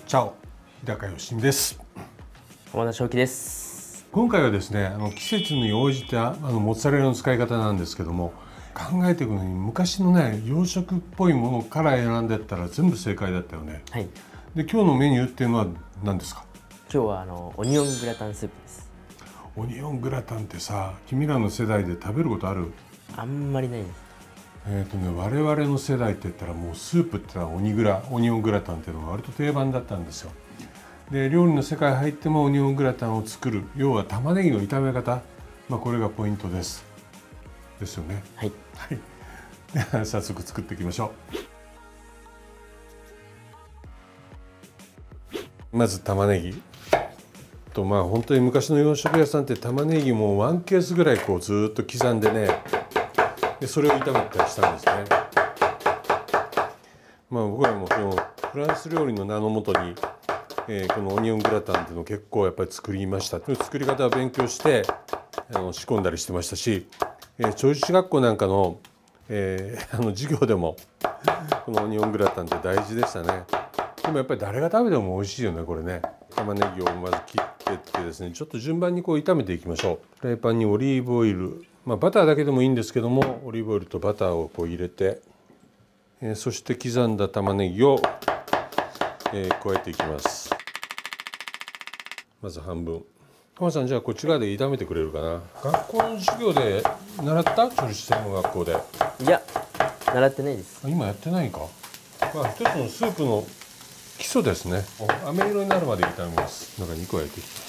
チャオ、日高良美です。 浜田正樹です。 今回はですね、季節に応じたモッツァレラの使い方なんですけども、考えていくのに昔のね洋食っぽいものから選んでったら全部正解だったよね。 はい。 で、今日のメニューっていうのは何ですか？ 今日はオニオングラタンスープです。 オニオングラタンってさ、君らの世代で食べることある？ あんまりないです。 我々の世代って言ったらもうスープってのはオニオングラタンっていうのが割と定番だったんですよ。で、料理の世界入ってもオニオングラタンを作る、要は玉ねぎの炒め方、これがポイントですよね。 はい、 はい。では早速作っていきましょう。まず玉ねぎと、本当に昔の洋食屋さんって玉ねぎも1ケースぐらいこうずっと刻んでね、でそれを炒めたりしたんですね。僕らもそのフランス料理の名のもとに、このオニオングラタンっていうのを結構やっぱり作りました。作り方を勉強して仕込んだりしてましたし、調理師学校なんかの、授業でもこのオニオングラタンって大事でしたね。でもやっぱり誰が食べても美味しいよね、これね。玉ねぎをまず切ってってですね、ちょっと順番にこう炒めていきましょう。フライパンにオリーブオイル、バターだけでもいいんですけども、オリーブオイルとバターをこう入れて、そして刻んだ玉ねぎを、加えていきます。まず半分。浜さん、じゃあこっち側で炒めてくれるかな。学校の授業で習った？調理師専門学校で。 いや、習ってないです。 今やってないか。一つのスープの基礎ですね。飴色になるまで炒めます。なんか肉を焼いていきます。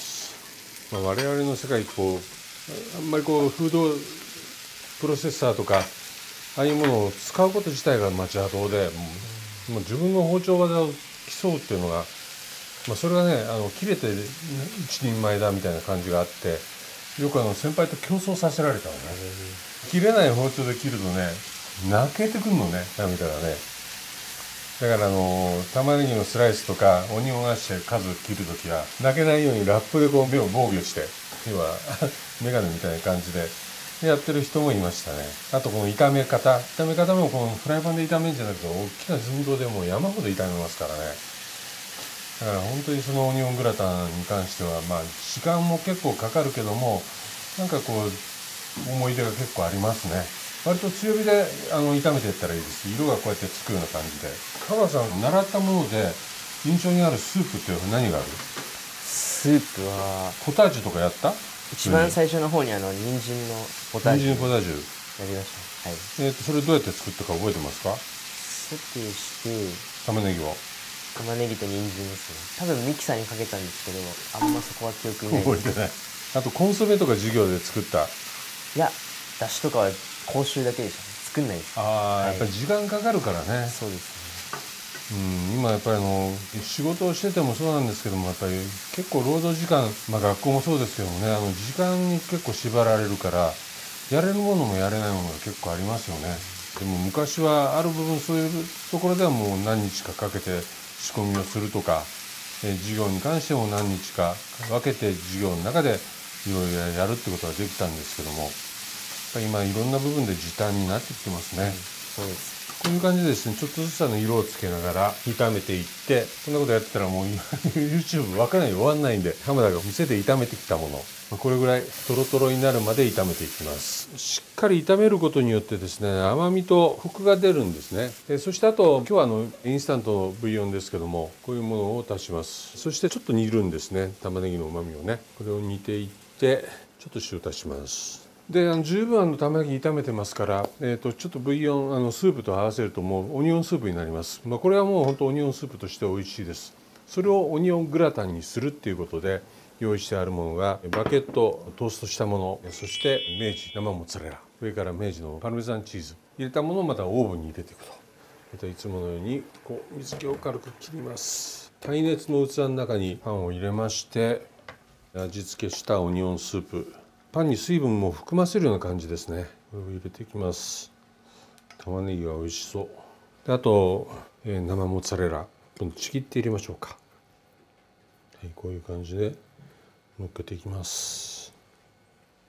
我々の世界あんまりフードプロセッサーとかああいうものを使うこと自体が邪道で、もう自分の包丁技を競うっていうのが、それがね切れて一人前だみたいな感じがあって、よく先輩と競争させられたのね。切れない包丁で切るとね泣けてくんのね、見たらね。だから玉ねぎのスライスとかオニオンアッシュ数切るときは泣けないようにラップで目を防御して、要はメガネみたいな感じでやってる人もいましたね。あとこの炒め方もこのフライパンで炒めるんじゃなくて、大きな寸胴でもう山ほど炒めますからね。だから本当にそのオニオングラタンに関しては時間も結構かかるけども、なんか思い出が結構ありますね。割と強火で炒めていったらいいです。色がこうやってつくような感じで。浜田さん、習ったもので印象にあるスープって何がある？ スープはポタージュとかやった？ 一番最初の方に人参のポタージュ人参ポタージュやりました。はい。 それどうやって作ったか覚えてますか？ ソテーして玉ねぎを。 玉ねぎと人参ですね。多分ミキサーにかけたんですけど、あんまそこは記憶にないです。 覚えてない。あとコンソメとか授業で作った？ いや、だしとかは講習だけでしたね。作んないです。 やっぱり時間かかるからね。 そうですね。 今やっぱり仕事をしててもそうなんですけども、やっぱり結構労働時間、学校もそうですけどもね、時間に結構縛られるから、やれるものもやれないものが結構ありますよね。でも昔はある部分そういうところではもう何日かかけて仕込みをするとか、授業に関しても何日か分けて授業の中でいろいろやるってことができたんですけども、やっぱり今いろんな部分で時短になってきてますね。 そうです。 こういう感じでですね、ちょっとずつ色をつけながら炒めていって、こんなことやってたらもうYouTube 分かんないで終わんないんで、浜田が店で炒めてきたもの、これぐらいトロトロになるまで炒めていきます。しっかり炒めることによってですね、甘みとコクが出るんですね。そしてあと今日はインスタントのブイヨンですけども、こういうものを足します。そしてちょっと煮るんですね、玉ねぎの旨味をね。これを煮ていって、ちょっと塩足します。で、十分玉ねぎ炒めてますから、ちょっとブイヨンスープと合わせるともうオニオンスープになります。これはもう本当オニオンスープとして美味しいです。それをオニオングラタンにするっていうことで用意してあるものがバゲット、トーストしたもの、そして明治生モッツァレラ、上から明治のパルメザンチーズ入れたものをまたオーブンに入れていくと。またいつものように水気を軽く切ります。耐熱の器の中にパンを入れまして、味付けしたオニオンスープ、パンに水分も含ませるような感じですね。これを入れていきます。玉ねぎは美味しそう。で、あと、生モッツァレラちぎって入れましょうか。はい、こういう感じで乗っけていきます。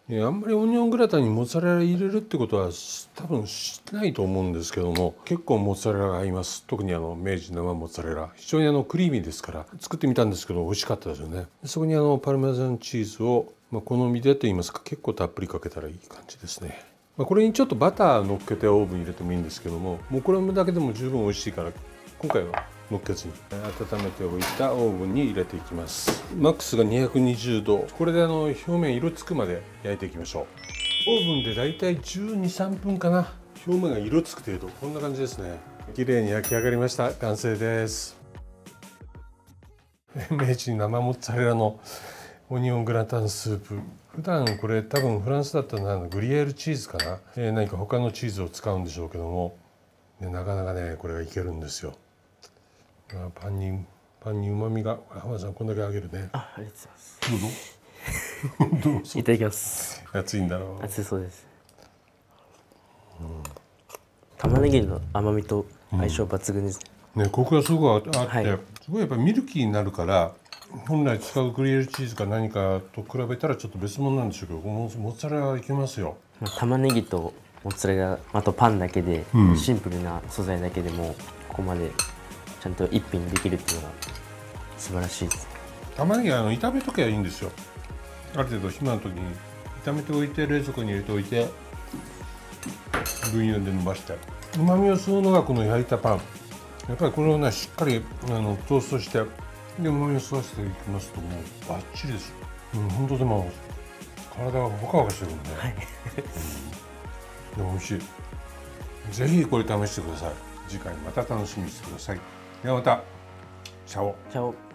あんまりオニオングラタンにモッツァレラ入れるってことは多分してないと思うんですけども、結構モッツァレラが合います。特に明治生モッツァレラ、非常にクリーミーですから作ってみたんですけど美味しかったですよね。そこにパルメザンチーズを、好みでと言いますか、結構たっぷりかけたらいい感じですね。これにちょっとバター乗っけてオーブン入れてもいいんですけども、もうこれだけでも十分美味しいから今回は乗っけずに温めておいたオーブンに入れていきます。マックスが220度。これで表面色つくまで焼いていきましょう。オーブンでだいたい12、3分かな。表面が色つく程度、こんな感じですね。綺麗に焼き上がりました。完成です。明治生モッツァレラのオニオングラタンスープ。普段これ多分フランスだったらグリエールチーズかな、何か他のチーズを使うんでしょうけども、なかなかねこれがいけるんですよ。パンにうまみが、浜田さんこんだけあげるね。 ありがとうございます。 どうぞ。 いただきます。 熱いんだろう。 熱そうです。玉ねぎの甘みと相性抜群ですね。コクがすごくあって、 はい、 すごいやっぱりミルキーになるから、本来使うグリエールチーズか何かと比べたらちょっと別物なんでしょうけど、モッツァレラいけますよ。 玉ねぎとモッツァレラ、あとパンだけで、シンプルな素材だけでもここまでちゃんと一品できるっていうのが素晴らしいです。 玉ねぎは炒めときゃいいんですよ。ある程度暇な時に炒めておいて冷蔵庫に入れておいてブイヨンで伸ばして、うまみを吸うのがこの焼いたパン。やっぱりこれをねしっかりトーストしてでうまみを吸わせていきますともうバッチリです。本当でも体がホカホカしてるんで、 はいでも美味しい。ぜひこれ試してください。次回また楽しみにしてください。ではまた。チャオ。 チャオ。